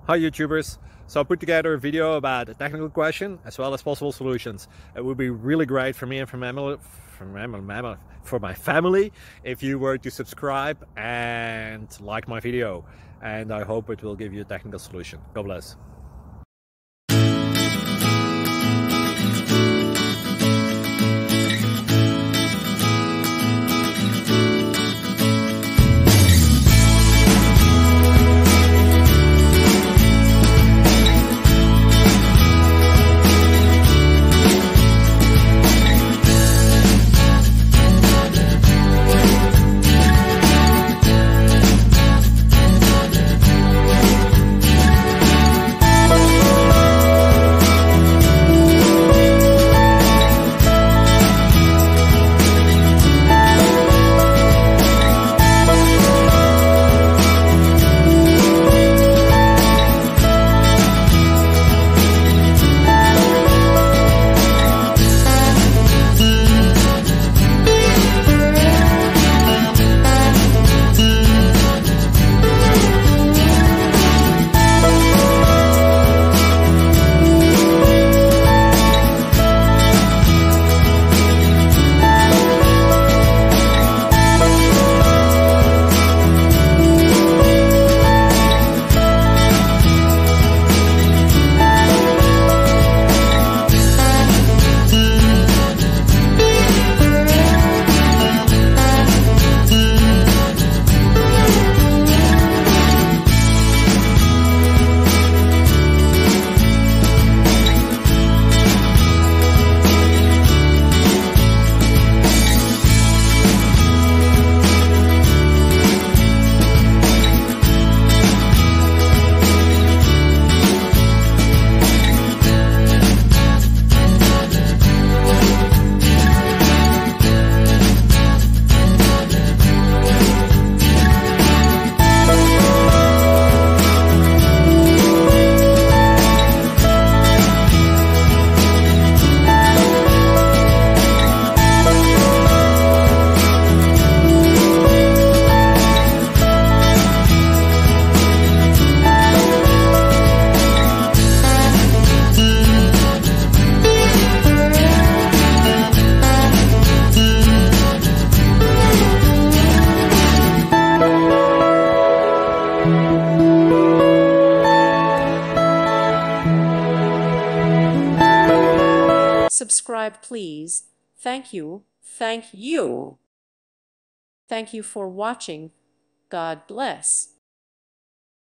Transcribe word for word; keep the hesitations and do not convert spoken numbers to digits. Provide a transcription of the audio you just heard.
Hi YouTubers, so I put together a video about a technical question as well as possible solutions. It would be really great for me and for my family, for my, for my family if you were to subscribe and like my video, and I hope it will give you a technical solution. God bless. Subscribe, please. Thank you. Thank you. Thank you for watching. God bless.